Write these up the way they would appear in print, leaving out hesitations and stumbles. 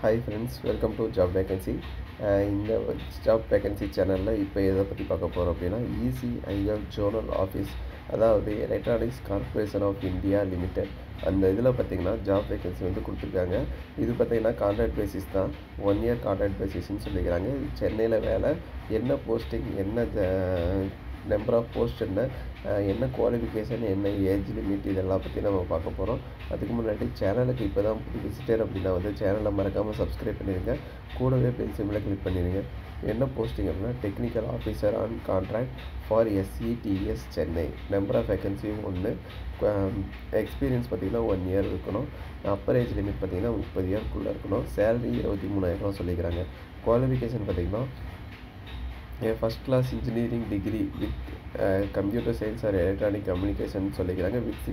Hi friends, welcome to Job Vacancy. இந்த job vacancy சேனலில் இப்போ எதை பற்றி பார்க்க போகிறோம் அப்படின்னா ECIL ஜோனல் ஆஃபீஸ், அதாவது electronics corporation of India limited. அந்த இதில் பார்த்திங்கன்னா ஜாப் வேகன்சி வந்து கொடுத்துருக்காங்க. இது பார்த்திங்கன்னா கான்ட்ராக்ட் பேசிஸ் தான், 1 இயர் கான்ட்ராக்ட் பேசிஸ்ன்னு சொல்லிக்கிறாங்க. சென்னையில் வேலை, என்ன போஸ்டிங், என்ன நம்பர் ஆஃப் போஸ்ட், என்ன குவாலிஃபிகேஷன், என்ன ஏஜ் லிமிட், இதெல்லாம் பற்றி நம்ம பார்க்க போகிறோம். அதுக்கு முன்னாடி சேனலுக்கு இப்போ தான் விசிட்டர் அப்படின்னா வந்து சேனலை மறக்காமல் சப்ஸ்கிரைப் பண்ணிடுங்க. கூடவே பெல் சிம்பிளை கிளிக் பண்ணிடுங்க. என்ன போஸ்டிங் அப்படின்னா technical officer on contract for SETS Chennai. Number of வேகன்சியும் 1. எக்ஸ்பீரியன்ஸ் பார்த்திங்கன்னா 1 இயர் இருக்கணும். அப்பர் ஏஜ் லிமிட் பார்த்திங்கன்னா 30 இயர்க்குள்ளே இருக்கணும். சேலரி 23,000 சொல்லிக்கிறாங்க. குவாலிஃபிகேஷன் பார்த்திங்கன்னா first class engineering degree with computer science or electronic communication சொல்லிக்கிறாங்க. With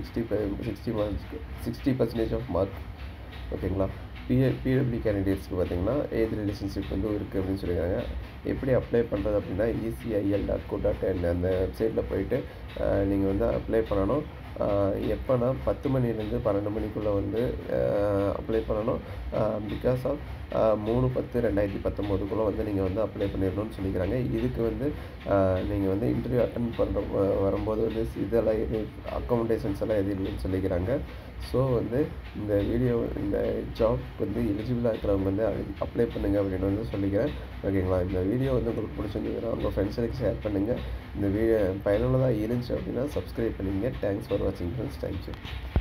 60% of mark. ஓகேங்களா. பிடபிள்யூ கேண்டிடேட்ஸ்க்கு பார்த்திங்கன்னா ஏஜ் ரிலேஷன்ஷிப் வந்து இருக்குது அப்படின்னு சொல்லியிருக்காங்க. எப்படி அப்ளை பண்ணுறது அப்படின்னா ECIL.co.in அந்த வெப்சைட்டில் போயிட்டு நீங்கள் வந்து அப்ளை பண்ணணும். எப்போனா 10 மணிலேருந்து 12 மணிக்குள்ளே வந்து அப்ளை பண்ணணும். பிகாஸ் ஆஃப் 3/10/2019 வந்து நீங்கள் வந்து அப்ளை பண்ணிடணும்னு சொல்லிக்கிறாங்க. இதுக்கு வந்து நீங்கள் வந்து இன்டர்வியூ அட்டன் பண்ணுற வரும்போது வந்து இதெல்லாம் எது அக்காமடேஷன்ஸ் எல்லாம் எதுவும் இல்லைன்னு சொல்லிக்கிறாங்க. ஸோ வந்து இந்த ஜாப் வந்து எலிஜிபிளாக இருக்கிறவங்க வந்து அப்ளை பண்ணுங்கள் அப்படின்னு வந்து சொல்லிக்கிறேன். ஓகேங்களா. இந்த வீடியோ வந்து உங்களுக்கு பிடிச்சிருந்ததுன்னா உங்கள் ஃப்ரெண்ட்ஸுக்கு ஷேர் பண்ணுங்கள். இந்த வீடியோ பயனுள்ளதாக இருந்துச்சு அப்படின்னா சப்ஸ்கிரைப் பண்ணிங்க. தேங்க்ஸ் ஃபார் வாட்சிங் ஃப்ரெண்ட்ஸ். தேங்க்யூ.